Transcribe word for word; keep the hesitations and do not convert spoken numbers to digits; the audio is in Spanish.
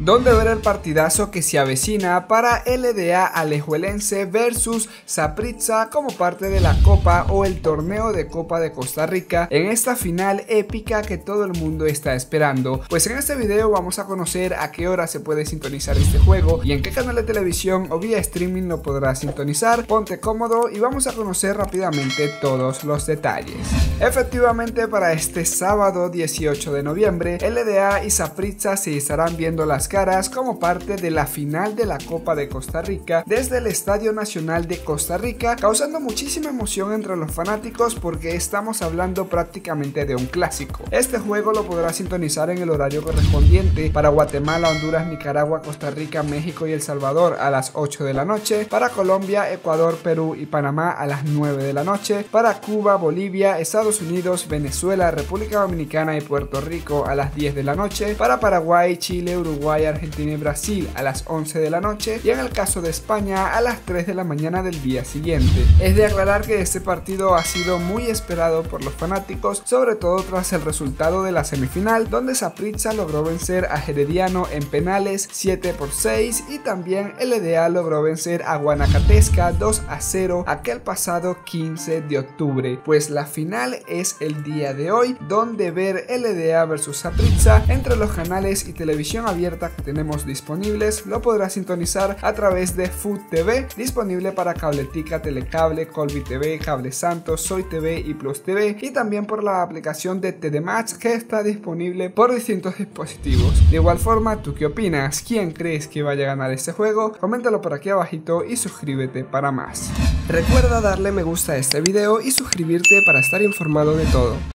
donde ver el partidazo que se avecina para L D A Alajuelense versus Saprissa como parte de la Copa o el torneo de Copa de Costa Rica en esta final épica que todo el mundo está esperando. Pues en este video vamos a conocer a qué hora se puede sintonizar este juego y en qué canal de televisión o vía streaming lo podrás sintonizar. Ponte cómodo y vamos a conocer rápidamente todos los detalles. Efectivamente, para este sábado dieciocho de noviembre, L D A y Saprissa se estarán viendo las caras como parte de la final de la Copa de Costa Rica desde el Estadio Nacional de Costa Rica, causando muchísima emoción entre los fanáticos porque estamos hablando prácticamente de un clásico. Este juego lo podrás sintonizar en el horario correspondiente para Guatemala, Honduras, Nicaragua, Costa Rica, México y El Salvador a las ocho de la noche, para Colombia, Ecuador, Perú y Panamá a las nueve de la noche, para Cuba, Bolivia, Estados Unidos, Venezuela, República Dominicana y Puerto Rico a las diez de la noche, para Paraguay, Chile, Uruguay, Argentina y Brasil a las once de la noche y en el caso de España a las tres de la mañana del día siguiente. Es de aclarar que este partido ha sido muy esperado por los fanáticos, sobre todo tras el resultado de la semifinal donde Saprissa logró vencer a Herediano en penales siete por seis y también L D A logró vencer a Guanacateca dos a cero aquel pasado quince de octubre. Pues la final es el día de hoy, donde ver L D A versus Saprissa entre los canales y televisión abierta que tenemos disponibles. Lo podrás sintonizar a través de Food T V, disponible para Cabletica, Telecable, Colby T V, Cable Santos, Soy T V y Plus T V, y también por la aplicación de T D Match que está disponible por distintos dispositivos. De igual forma, ¿tú qué opinas? ¿Quién crees que vaya a ganar este juego? Coméntalo por aquí abajito y suscríbete para más. Recuerda darle me gusta a este video y suscribirte para estar informado de todo.